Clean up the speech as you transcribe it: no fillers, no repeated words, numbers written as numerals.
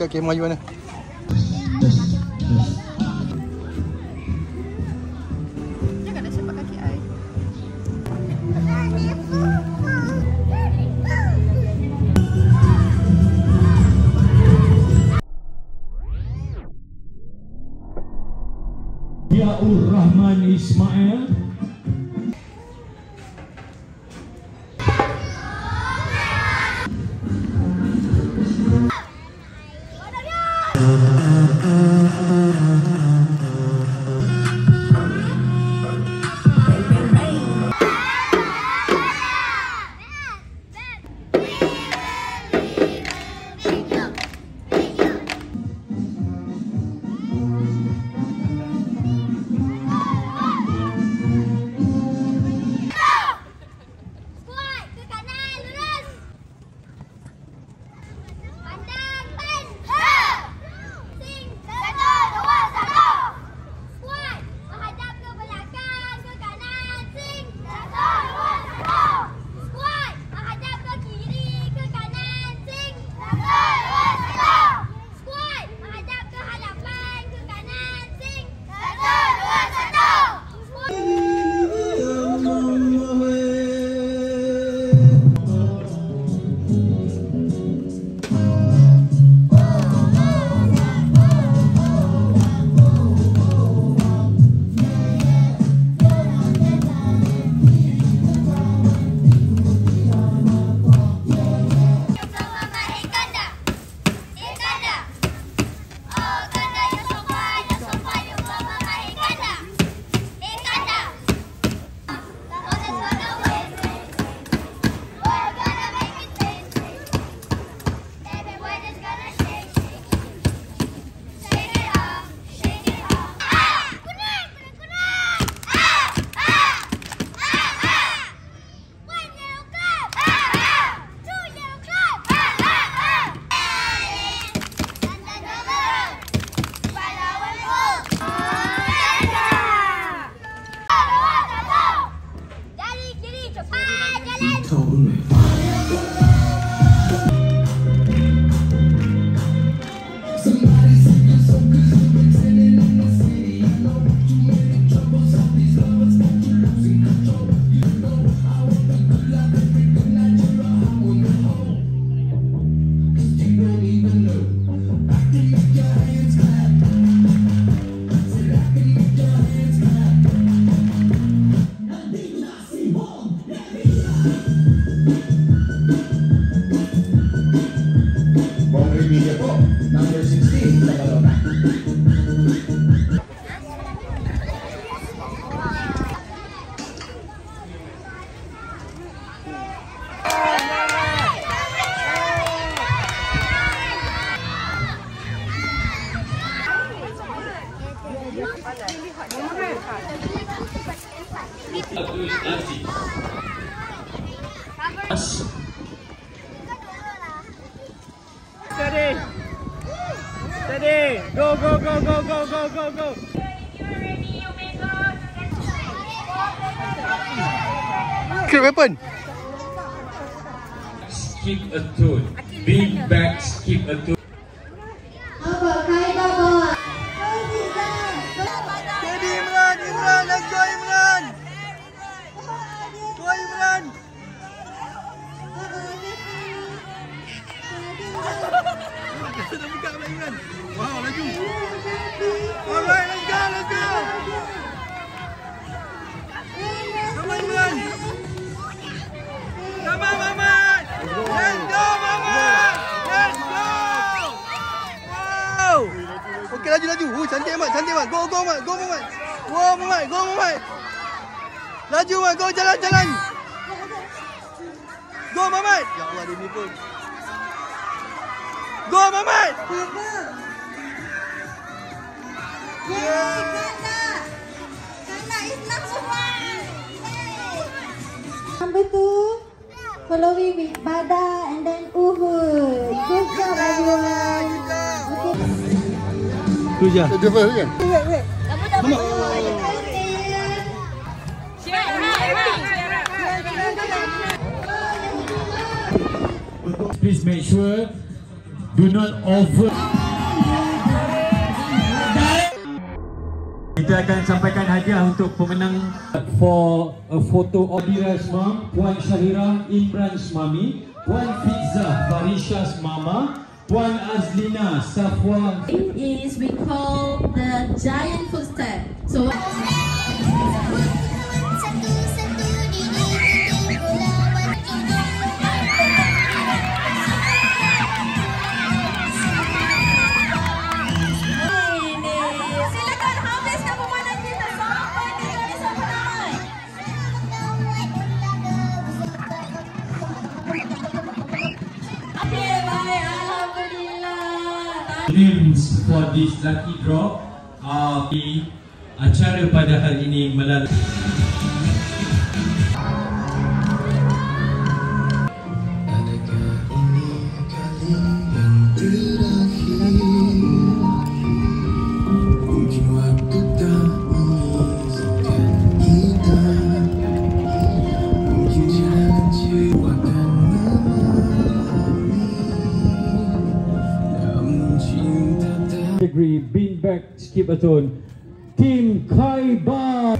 kat kemah you mana? Jangan nak sepak kaki I. Yaur Rahman Ismail. Number 16, Tagalona. Steady. Steady. Go, go, go, go, go, go, go, go. Clear weapon. Skip a tune. Big back, skip a tune. Steady, Imran. Imran, let's go, Imran. Go, Imran. Dah buka pula Imran. Wow, laju. Alright, let's go, let's go. Come on, Imran. Come on, Muhammad. Let's go, Muhammad. Let's go. Wow. Okey, laju, laju. Cantik Ahmad, cantik Ahmad. Go, go, Ahmad. Go, Muhammad. Go, Muhammad. Go, Muhammad. Laju, Ahmad. Go, jalan, jalan. Go, Muhammad. Ya Allah, dia ni pun. Go, Muhammad. Number 2, following with Bada and then Uhud. Good job everyone. Okay. Tu je. Dia first kan? Wait. Please make sure Do not over. Kita akan sampaikan hadiah untuk pemenang. For a photo of Adira's mom, Puan Syahira Imran's mami, Puan Fizzah Farisha's mama, Puan Azlina Safwa. Is we call the giant footstep. So Names for this lucky draw di acara pada hari ini melalui category beanbag skipathon, Team Kaiba.